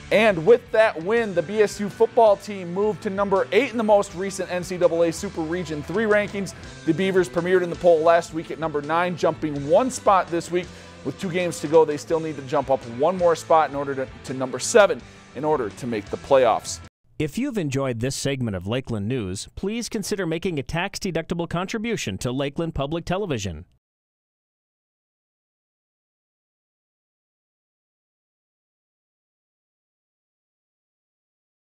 And with that win, the BSU football team moved to number 8 in the most recent NCAA Super Region 3 rankings. The Beavers premiered in the poll last week at number 9, jumping 1 spot this week. With 2 games to go, they still need to jump up 1 more spot in order to number 7 in order to make the playoffs. If you've enjoyed this segment of Lakeland News, please consider making a tax-deductible contribution to Lakeland Public Television.